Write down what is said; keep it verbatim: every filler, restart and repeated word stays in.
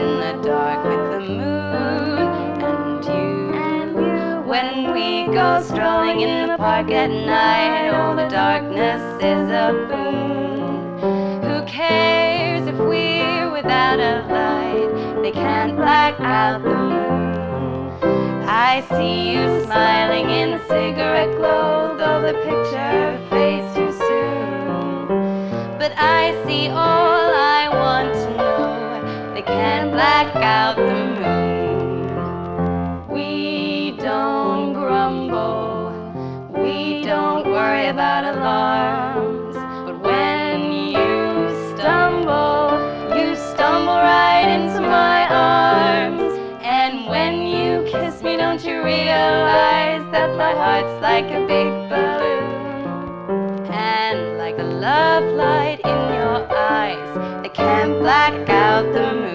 in the dark with the moon and you. And you. When we go strolling in the park at night, oh, the darkness is a boon. Who cares if we're without a light? They can't black out the moon. I see you smiling in a cigarette glow, though the picture fades too soon. But I see all I want to know. They can't black out the moon. We don't grumble, we don't worry about alarms. But when you stumble, you stumble right into my arms. And when you kiss me, don't you realize that my heart's like a big balloon? And like the love light in your eyes, they can't black out the moon.